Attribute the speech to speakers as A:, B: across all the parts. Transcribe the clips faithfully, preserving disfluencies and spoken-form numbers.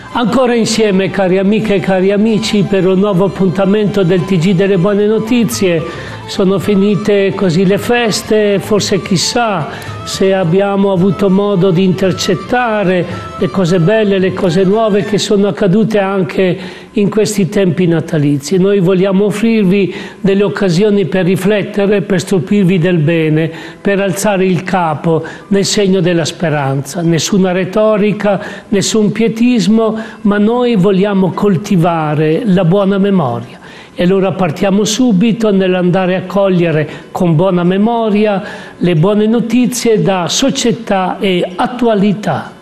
A: Ancora insieme, cari amiche e cari amici, per un nuovo appuntamento del T G delle Buone Notizie. Sono finite così le feste, forse chissà se abbiamo avuto modo di intercettare le cose belle, le cose nuove che sono accadute anche in questi tempi natalizi. Noi vogliamo offrirvi delle occasioni per riflettere, per stupirvi del bene, per alzare il capo nel segno della speranza. Nessuna retorica, nessun pietismo, ma noi vogliamo coltivare la buona memoria. E allora partiamo subito nell'andare a cogliere con buona memoria le buone notizie da società e attualità.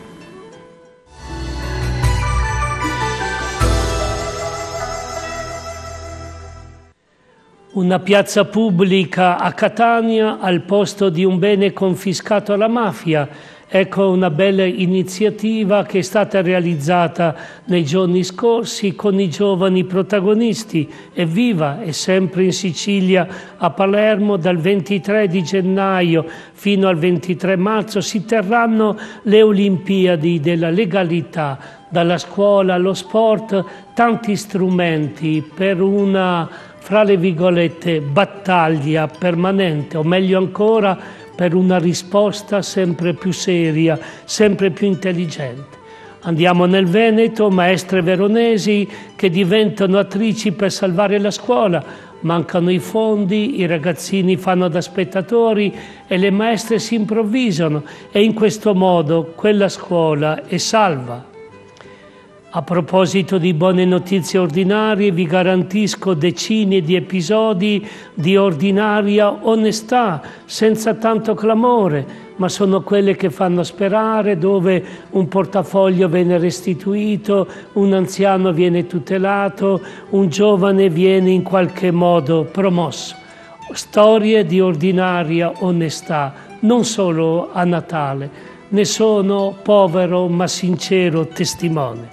A: Una piazza pubblica a Catania al posto di un bene confiscato alla mafia. Ecco una bella iniziativa che è stata realizzata nei giorni scorsi con i giovani protagonisti. Evviva! È sempre in Sicilia, a Palermo, dal ventitré di gennaio fino al ventitré marzo si terranno le Olimpiadi della legalità, dalla scuola allo sport, tanti strumenti per una, fra le virgolette, battaglia permanente, o meglio ancora, per una risposta sempre più seria, sempre più intelligente. Andiamo nel Veneto, maestre veronesi che diventano attrici per salvare la scuola. Mancano i fondi, i ragazzini fanno da spettatori e le maestre si improvvisano e in questo modo quella scuola è salva. A proposito di buone notizie ordinarie, vi garantisco decine di episodi di ordinaria onestà, senza tanto clamore, ma sono quelle che fanno sperare, dove un portafoglio viene restituito, un anziano viene tutelato, un giovane viene in qualche modo promosso. Storie di ordinaria onestà, non solo a Natale, ne sono povero ma sincero testimone.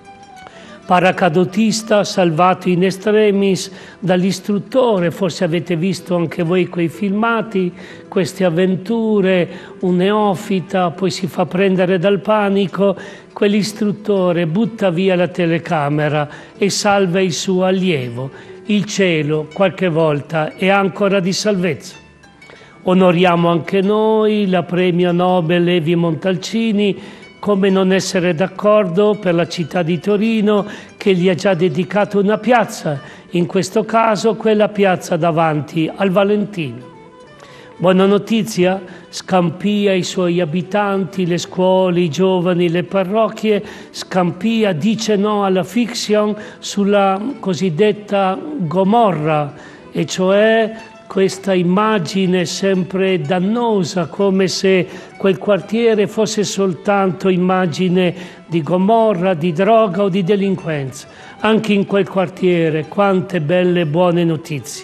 A: Paracadutista salvato in extremis dall'istruttore, forse avete visto anche voi quei filmati, queste avventure, un neofita, poi si fa prendere dal panico, quell'istruttore butta via la telecamera e salva il suo allievo. Il cielo qualche volta è ancora di salvezza. Onoriamo anche noi la premio Nobel Levi Montalcini. Come non essere d'accordo per la città di Torino che gli ha già dedicato una piazza, in questo caso quella piazza davanti al Valentino. Buona notizia, Scampia, i suoi abitanti, le scuole, i giovani, le parrocchie. Scampia dice no alla fiction sulla cosiddetta Gomorra, e cioè questa immagine sempre dannosa, come se quel quartiere fosse soltanto immagine di Gomorra, di droga o di delinquenza. Anche in quel quartiere quante belle buone notizie.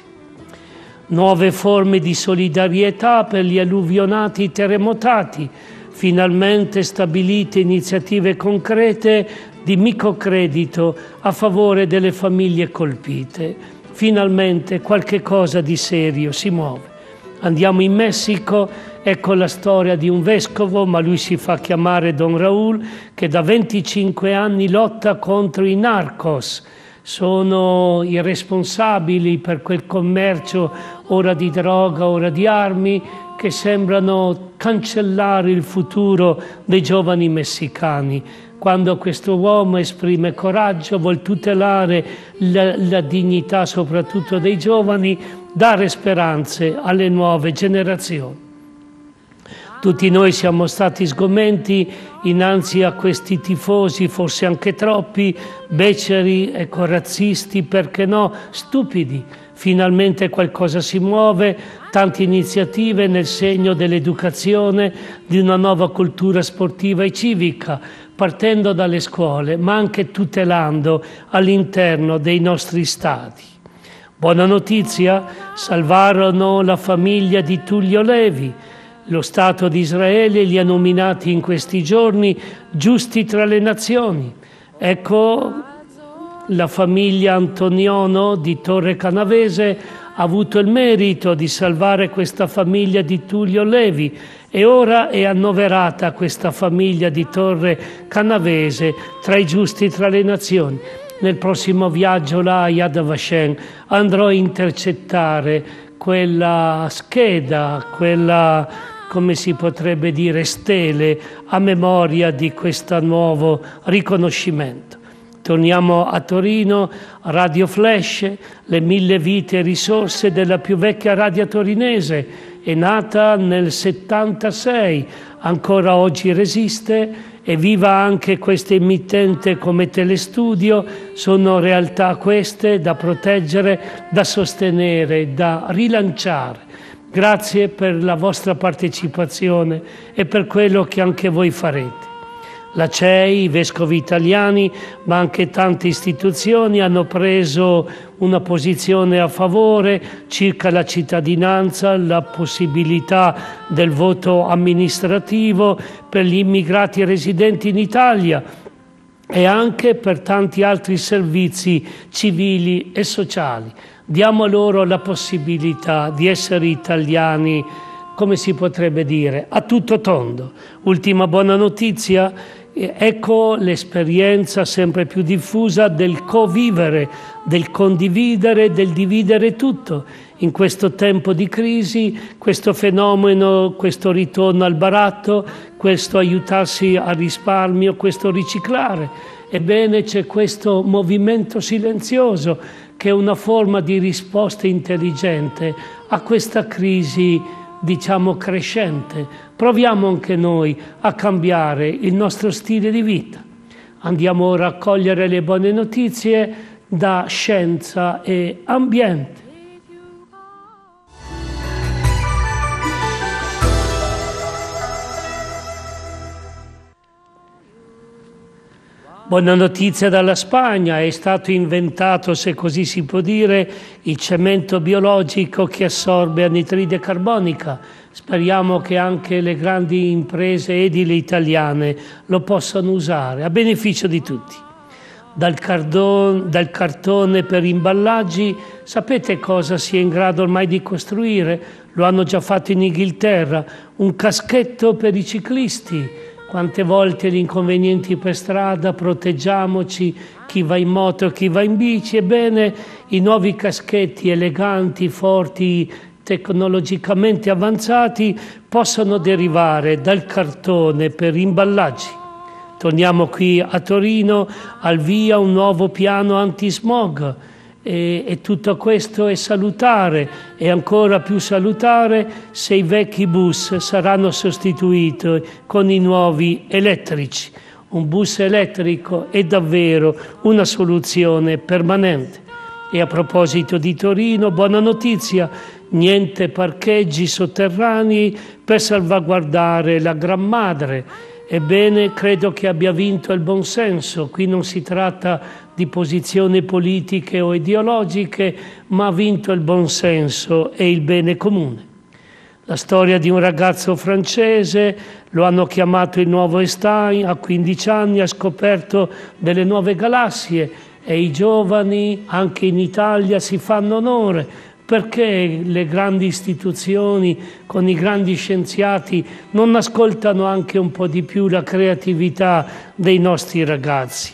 A: Nuove forme di solidarietà per gli alluvionati terremotati. Finalmente stabilite iniziative concrete di microcredito a favore delle famiglie colpite. Finalmente qualche cosa di serio si muove. Andiamo in Messico, ecco la storia di un vescovo, ma lui si fa chiamare Don Raúl, che da venticinque anni lotta contro i narcos. Sono i responsabili per quel commercio ora di droga, ora di armi, che sembrano cancellare il futuro dei giovani messicani. Quando questo uomo esprime coraggio, vuol tutelare la, la dignità soprattutto dei giovani, dare speranze alle nuove generazioni. Tutti noi siamo stati sgomenti innanzi a questi tifosi, forse anche troppi, beceri, ecco, razzisti, perché no, stupidi. Finalmente qualcosa si muove, tante iniziative nel segno dell'educazione, di una nuova cultura sportiva e civica, partendo dalle scuole, ma anche tutelando all'interno dei nostri stadi. Buona notizia, salvarono la famiglia di Tullio Levi. Lo Stato di Israele li ha nominati in questi giorni giusti tra le nazioni. Ecco, la famiglia Antoniono di Torre Canavese ha avuto il merito di salvare questa famiglia di Tullio Levi e ora è annoverata questa famiglia di Torre Canavese tra i giusti tra le nazioni. Nel prossimo viaggio là a Yad Vashem andrò a intercettare quella scheda, quella, come si potrebbe dire, stele a memoria di questo nuovo riconoscimento. Torniamo a Torino, Radio Flash, le mille vite e risorse della più vecchia radio torinese, è nata nel settantasei, ancora oggi resiste. E viva anche questa emittente come Telestudio, sono realtà queste da proteggere, da sostenere, da rilanciare. Grazie per la vostra partecipazione e per quello che anche voi farete. La C E I, i vescovi italiani, ma anche tante istituzioni hanno preso una posizione a favore circa la cittadinanza, la possibilità del voto amministrativo per gli immigrati residenti in Italia e anche per tanti altri servizi civili e sociali. Diamo loro la possibilità di essere italiani, come si potrebbe dire, a tutto tondo. Ultima buona notizia, ecco l'esperienza sempre più diffusa del co-vivere, del condividere, del dividere tutto. In questo tempo di crisi, questo fenomeno, questo ritorno al baratto, questo aiutarsi al risparmio, questo riciclare. Ebbene, c'è questo movimento silenzioso che è una forma di risposta intelligente a questa crisi, diciamo, crescente. Proviamo anche noi a cambiare il nostro stile di vita. Andiamo ora a cogliere le buone notizie da scienza e ambiente. Buona notizia dalla Spagna, è stato inventato, se così si può dire, il cemento biologico che assorbe anidride carbonica. Speriamo che anche le grandi imprese edili italiane lo possano usare, a beneficio di tutti. Dal, cardon, dal cartone per imballaggi, sapete cosa si è in grado ormai di costruire? Lo hanno già fatto in Inghilterra, un caschetto per i ciclisti. Quante volte gli inconvenienti per strada, proteggiamoci, chi va in moto, chi va in bici. Ebbene, i nuovi caschetti eleganti, forti, tecnologicamente avanzati possono derivare dal cartone per imballaggi. Torniamo qui a Torino, al via un nuovo piano antismog. E, e tutto questo è salutare, e ancora più salutare se i vecchi bus saranno sostituiti con i nuovi elettrici. Un bus elettrico è davvero una soluzione permanente. E a proposito di Torino, buona notizia, niente parcheggi sotterranei per salvaguardare la Gran Madre. Ebbene, credo che abbia vinto il buonsenso. Qui non si tratta di posizioni politiche o ideologiche, ma ha vinto il buonsenso e il bene comune. La storia di un ragazzo francese, lo hanno chiamato il nuovo Einstein, a quindici anni ha scoperto delle nuove galassie e i giovani anche in Italia si fanno onore, perché le grandi istituzioni con i grandi scienziati non ascoltano anche un po' di più la creatività dei nostri ragazzi.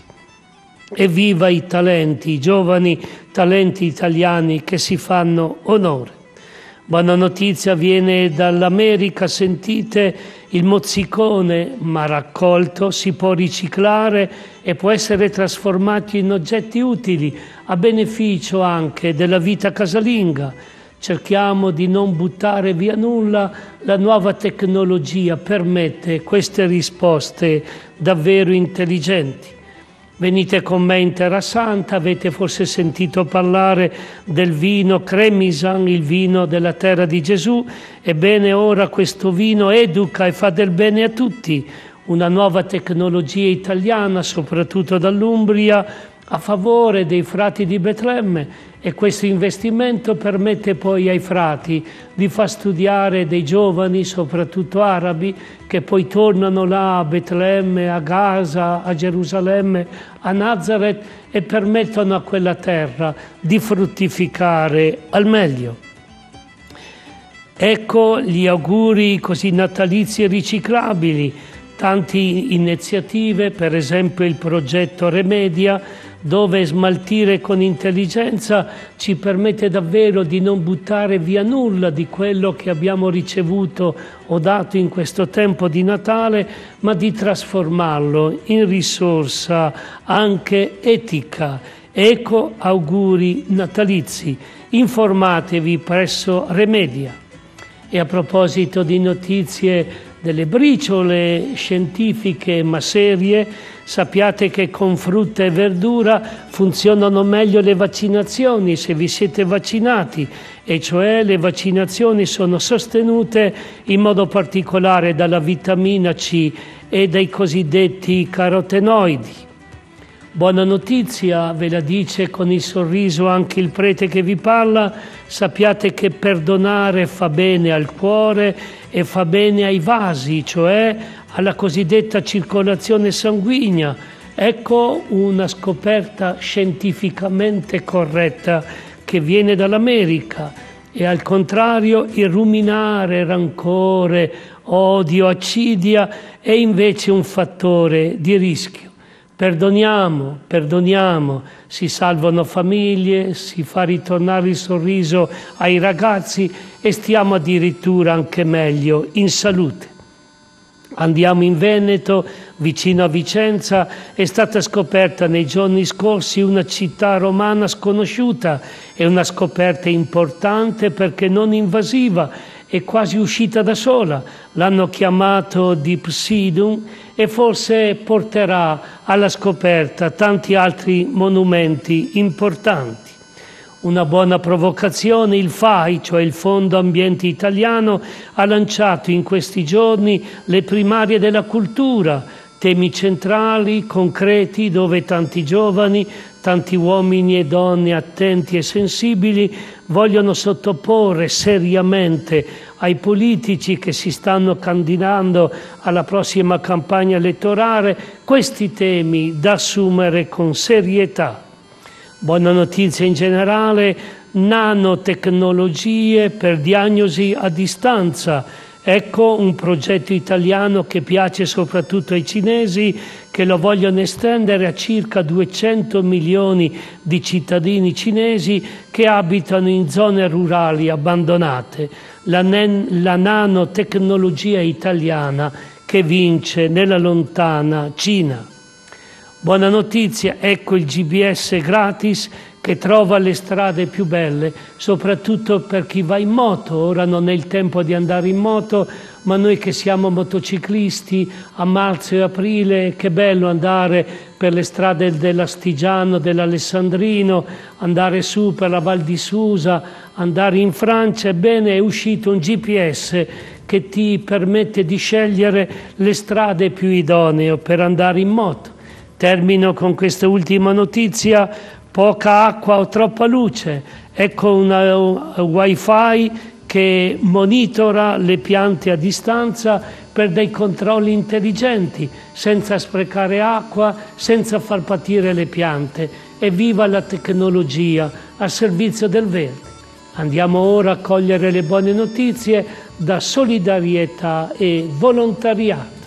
A: Evviva i talenti, i giovani talenti italiani che si fanno onore. Buona notizia viene dall'America, sentite, il mozzicone, ma raccolto, si può riciclare e può essere trasformato in oggetti utili, a beneficio anche della vita casalinga. Cerchiamo di non buttare via nulla, la nuova tecnologia permette queste risposte davvero intelligenti. Venite con me in Terra Santa, avete forse sentito parlare del vino Cremisan, il vino della terra di Gesù. Ebbene, ora questo vino educa e fa del bene a tutti. Una nuova tecnologia italiana, soprattutto dall'Umbria, a favore dei frati di Betlemme, e questo investimento permette poi ai frati di far studiare dei giovani, soprattutto arabi, che poi tornano là a Betlemme, a Gaza, a Gerusalemme, a Nazareth e permettono a quella terra di fruttificare al meglio. Ecco gli auguri così natalizi e riciclabili, tante iniziative, per esempio il progetto Remedia, dove smaltire con intelligenza ci permette davvero di non buttare via nulla di quello che abbiamo ricevuto o dato in questo tempo di Natale, ma di trasformarlo in risorsa anche etica. Ecco auguri natalizi. Informatevi presso Remedia. E a proposito di notizie delle briciole scientifiche ma serie, sappiate che con frutta e verdura funzionano meglio le vaccinazioni se vi siete vaccinati, e cioè le vaccinazioni sono sostenute in modo particolare dalla vitamina C e dai cosiddetti carotenoidi. Buona notizia, ve la dice con il sorriso anche il prete che vi parla, sappiate che perdonare fa bene al cuore e fa bene ai vasi, cioè alla cosiddetta circolazione sanguigna. Ecco una scoperta scientificamente corretta che viene dall'America, e al contrario il ruminare rancore, odio, accidia è invece un fattore di rischio. Perdoniamo, perdoniamo, si salvano famiglie, si fa ritornare il sorriso ai ragazzi e stiamo addirittura anche meglio in salute. Andiamo in Veneto, vicino a Vicenza, è stata scoperta nei giorni scorsi una città romana sconosciuta, è una scoperta importante perché non invasiva, è quasi uscita da sola, l'hanno chiamato Dipsydum e forse porterà alla scoperta tanti altri monumenti importanti. Una buona provocazione, il F A I, cioè il Fondo Ambiente Italiano, ha lanciato in questi giorni le primarie della cultura, temi centrali, concreti, dove tanti giovani, tanti uomini e donne attenti e sensibili vogliono sottoporre seriamente ai politici che si stanno candidando alla prossima campagna elettorale questi temi da assumere con serietà. Buona notizia in generale, nanotecnologie per diagnosi a distanza. Ecco un progetto italiano che piace soprattutto ai cinesi, che lo vogliono estendere a circa duecento milioni di cittadini cinesi che abitano in zone rurali abbandonate. La, la nanotecnologia italiana che vince nella lontana Cina. Buona notizia, ecco il G P S gratis che trova le strade più belle, soprattutto per chi va in moto. Ora non è il tempo di andare in moto, ma noi che siamo motociclisti, a marzo e aprile, che bello andare per le strade dell'Astigiano, dell'Alessandrino, andare su per la Val di Susa, andare in Francia. Ebbene, è uscito un G P S che ti permette di scegliere le strade più idonee per andare in moto. Termino con questa ultima notizia: poca acqua o troppa luce. Ecco una wifi che monitora le piante a distanza per dei controlli intelligenti, senza sprecare acqua, senza far patire le piante. Evviva la tecnologia al servizio del verde. Andiamo ora a cogliere le buone notizie da solidarietà e volontariato.